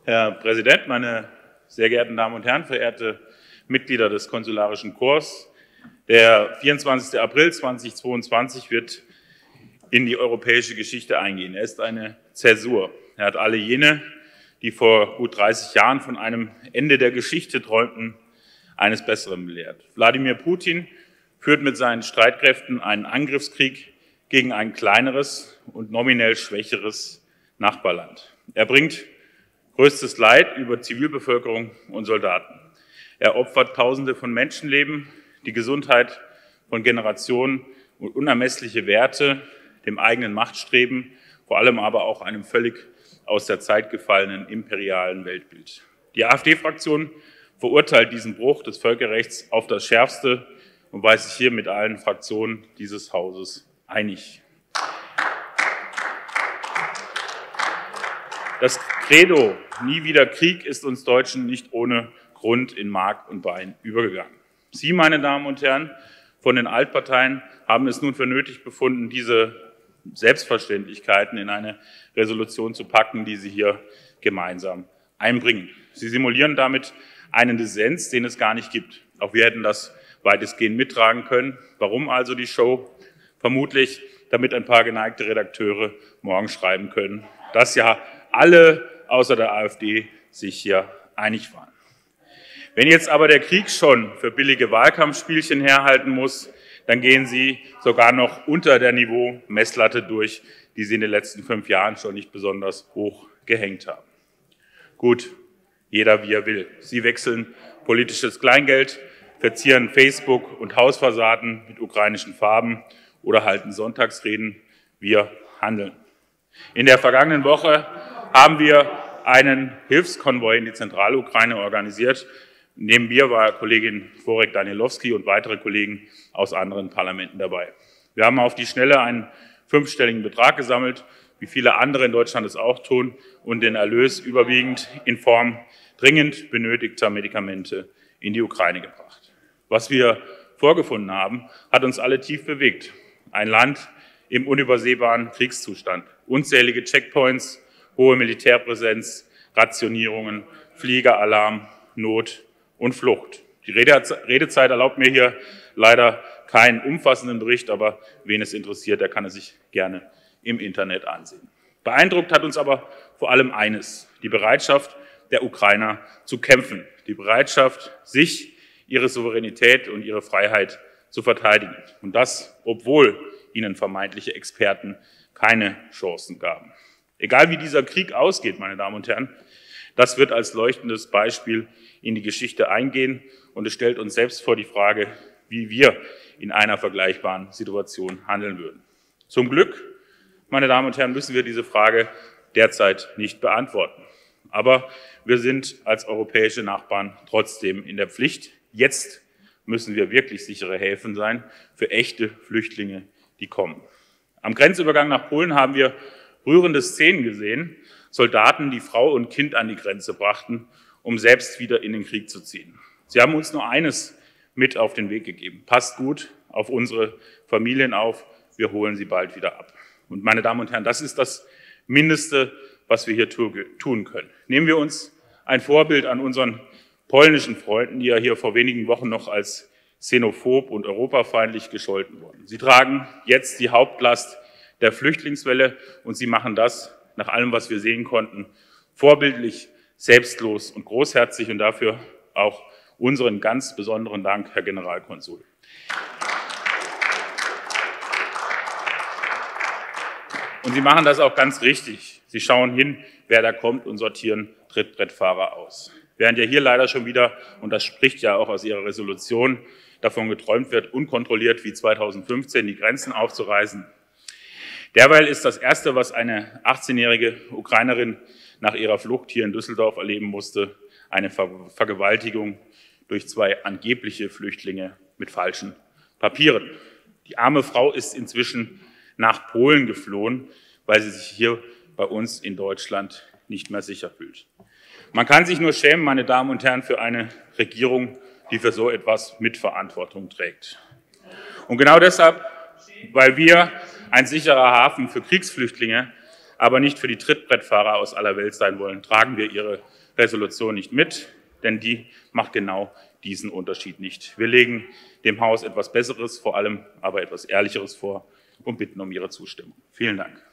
Herr Präsident, meine sehr geehrten Damen und Herren, verehrte Mitglieder des Konsularischen Korps! Der 24. April 2022 wird in die europäische Geschichte eingehen. Er ist eine Zäsur. Er hat alle jene, die vor gut 30 Jahren von einem Ende der Geschichte träumten, eines Besseren belehrt. Wladimir Putin führt mit seinen Streitkräften einen Angriffskrieg gegen ein kleineres und nominell schwächeres Nachbarland. Er bringt größtes Leid über Zivilbevölkerung und Soldaten. Er opfert Tausende von Menschenleben, die Gesundheit von Generationen und unermessliche Werte dem eigenen Machtstreben, vor allem aber auch einem völlig aus der Zeit gefallenen imperialen Weltbild. Die AfD-Fraktion verurteilt diesen Bruch des Völkerrechts auf das Schärfste und weiß sich hier mit allen Fraktionen dieses Hauses einig. Das Credo „Nie wieder Krieg“ ist uns Deutschen nicht ohne Grund in Mark und Bein übergegangen. Sie, meine Damen und Herren, von den Altparteien haben es nun für nötig befunden, diese Selbstverständlichkeiten in eine Resolution zu packen, die Sie hier gemeinsam einbringen. Sie simulieren damit einen Dissens, den es gar nicht gibt. Auch wir hätten das weitestgehend mittragen können. Warum also die Show? Vermutlich, damit ein paar geneigte Redakteure morgen schreiben können, dass ja alle außer der AfD sich hier einig waren. Wenn jetzt aber der Krieg schon für billige Wahlkampfspielchen herhalten muss, dann gehen Sie sogar noch unter der Niveau-Messlatte durch, die Sie in den letzten 5 Jahren schon nicht besonders hoch gehängt haben. Gut, jeder wie er will. Sie wechseln politisches Kleingeld, verzieren Facebook- und Hausfassaden mit ukrainischen Farben oder halten Sonntagsreden. Wir handeln. In der vergangenen Woche haben wir einen Hilfskonvoi in die Zentralukraine organisiert. Neben mir war Kollegin Worek-Danielowski und weitere Kollegen aus anderen Parlamenten dabei. Wir haben auf die Schnelle einen 5-stelligen Betrag gesammelt, wie viele andere in Deutschland es auch tun, und den Erlös überwiegend in Form dringend benötigter Medikamente in die Ukraine gebracht. Was wir vorgefunden haben, hat uns alle tief bewegt. Ein Land im unübersehbaren Kriegszustand, unzählige Checkpoints, hohe Militärpräsenz, Rationierungen, Fliegeralarm, Not und Flucht. Die Redezeit erlaubt mir hier leider keinen umfassenden Bericht, aber wen es interessiert, der kann es sich gerne im Internet ansehen. Beeindruckt hat uns aber vor allem eines: die Bereitschaft der Ukrainer zu kämpfen, die Bereitschaft, sich, ihre Souveränität und ihre Freiheit zu verteidigen. Und das, obwohl ihnen vermeintliche Experten keine Chancen gaben. Egal wie dieser Krieg ausgeht, meine Damen und Herren, das wird als leuchtendes Beispiel in die Geschichte eingehen, und es stellt uns selbst vor die Frage, wie wir in einer vergleichbaren Situation handeln würden. Zum Glück, meine Damen und Herren, müssen wir diese Frage derzeit nicht beantworten. Aber wir sind als europäische Nachbarn trotzdem in der Pflicht. Jetzt müssen wir wirklich sichere Häfen sein für echte Flüchtlinge, die kommen. Am Grenzübergang nach Polen haben wir rührende Szenen gesehen: Soldaten, die Frau und Kind an die Grenze brachten, um selbst wieder in den Krieg zu ziehen. Sie haben uns nur eines mit auf den Weg gegeben: Passt gut auf unsere Familien auf, wir holen sie bald wieder ab. Und meine Damen und Herren, das ist das Mindeste, was wir hier tun können. Nehmen wir uns ein Vorbild an unseren polnischen Freunden, die ja hier vor wenigen Wochen noch als xenophob und europafeindlich gescholten wurden. Sie tragen jetzt die Hauptlast der Flüchtlingswelle, und sie machen das, nach allem, was wir sehen konnten, vorbildlich, selbstlos und großherzig, und dafür auch unseren ganz besonderen Dank, Herr Generalkonsul. Und Sie machen das auch ganz richtig. Sie schauen hin, wer da kommt, und sortieren Trittbrettfahrer aus. Während ja hier leider schon wieder, und das spricht ja auch aus Ihrer Resolution, davon geträumt wird, unkontrolliert wie 2015 die Grenzen aufzureißen. Derweil ist das Erste, was eine 18-jährige Ukrainerin nach ihrer Flucht hier in Düsseldorf erleben musste, eine Vergewaltigung durch 2 angebliche Flüchtlinge mit falschen Papieren. Die arme Frau ist inzwischen nach Polen geflohen, weil sie sich hier bei uns in Deutschland nicht mehr sicher fühlt. Man kann sich nur schämen, meine Damen und Herren, für eine Regierung, die für so etwas Mitverantwortung trägt. Und genau deshalb, weil wir ein sicherer Hafen für Kriegsflüchtlinge, aber nicht für die Trittbrettfahrer aus aller Welt sein wollen, tragen wir Ihre Resolution nicht mit, denn die macht genau diesen Unterschied nicht. Wir legen dem Haus etwas Besseres, vor allem aber etwas Ehrlicheres vor und bitten um Ihre Zustimmung. Vielen Dank.